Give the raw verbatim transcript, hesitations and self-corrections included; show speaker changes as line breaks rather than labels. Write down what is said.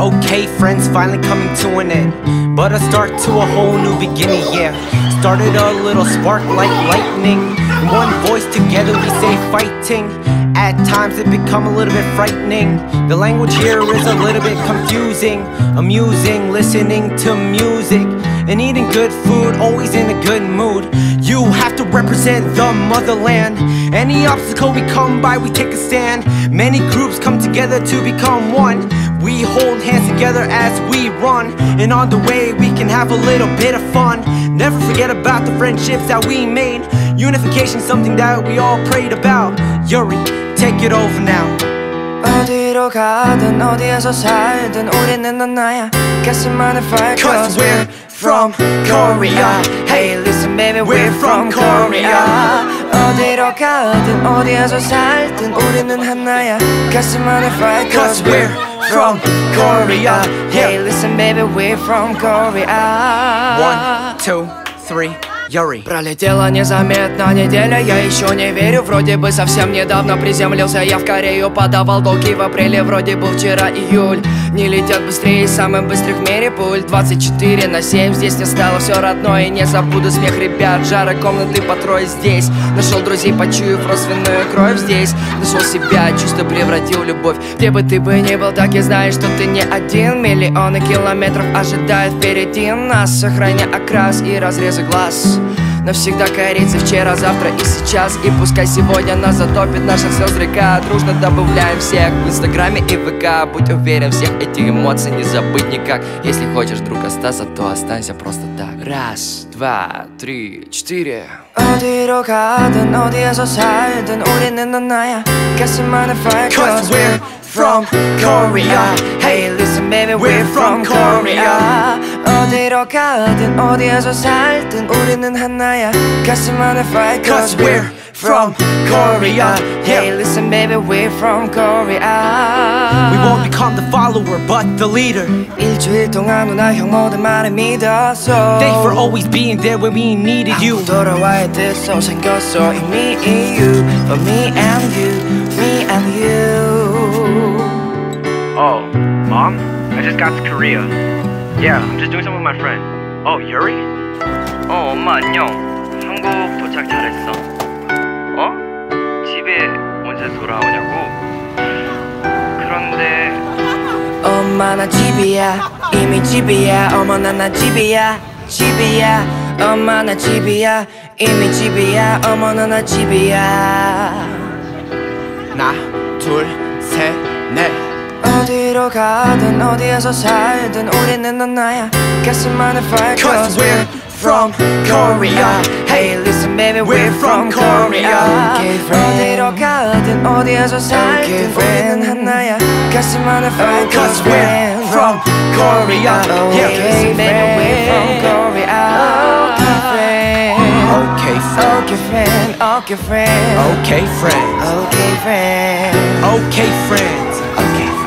Okay, friends, finally coming to an end, but a start to a whole new beginning, yeah. Started a little spark like lightning. In one voice together we say fighting. At times it become a little bit frightening. The language here is a little bit confusing. Amusing, listening to music and eating good food, always in a good mood. You have to represent the motherland. Any obstacle we come by, we take a stand. Many groups come together to become one. We hold hands together as we run, and on the way we can have a little bit of fun. Never forget about the friendships that we made. Unification, something that we all prayed about. Yuri, take it over now.
어디로 가든 어디에서 살든 우리는 넌 나야. 가슴 안에 fire
Cause we're from Korea.
Hey listen baby, we're from Korea. 어디로 가든 어디에서 살든 우리는 하나야. 가슴 안에 fire
Cause we're from Korea.
Hey listen baby, we're from Korea.
One, two, three. Yuri.
Пролетела незаметно неделя, я еще не верю. Вроде бы совсем недавно приземлился я в Корею. Подавал долги в апреле, вроде был вчера июль. Не летят быстрее самых быстрых в мире пуль. Двадцать четыре на семь, здесь не стало все родное. И не забуду смех ребят, жары комнаты по трое здесь. Нашел друзей, почуяв родственную кровь здесь. Нашел себя, чувство превратил в любовь. Где бы ты бы ни был, так и знаешь, что ты не один. Миллионы километров ожидают впереди нас, сохраня окрас и разрезы глаз. Навсегда корейцы вчера, завтра и сейчас. И пускай сегодня нас затопит наша слез река. Дружно добавляем всех в инстаграме и ВК. Будь уверен, всех этих эмоций не забыть никак. Если хочешь, друг, остаться, то останься просто так. Раз, два, три, четыре. 어디로 가든 어디에서 살든 우리는 넌 나야. 가슴 안에 fire
Cause we're from Korea.
Hey listen baby, we're from Korea. 어디로 가든 어디에서 살든 우리는 하나야. 가슴 안에 fire
Cause we're from Korea.
Hey listen baby, we're from Korea.
We won't become the follower but the leader.
일주일 동안 누나 형 모든 말을 믿었어.
Thanks for always being there when we needed you.
돌아와야 돼서 생겼어 이미 you. For me and you, me and you.
Oh, Mom? I just got to Korea. Yeah, I'm just doing something with my friend. Oh, Yuri? 어, 엄마 안녕. 한국 도착 잘했어. 어? 집에 언제 돌아오냐고? 그런데
엄마 나 집이야. 이미 집이야. 어머나 나 집이야. 집이야. 엄마 나 집이야. 이미 집이야. 어머나 나 집이야.
하나, 둘, 셋, 넷.
어디로 가든 어디에서 살든 우리는 넌 나야. 가슴 안에 fire
Cause we're from Korea.
Hey listen baby, we're from Korea. 어디로 가든 어디에서 살든 우리는 하나야. 가슴 안에 fire
Cause we're from Korea.
Hey baby, we're from Korea.
Okay, friend.
Okay friend, okay friend,
Okay, friends.
okay friend,
Okay, friends.
okay friend.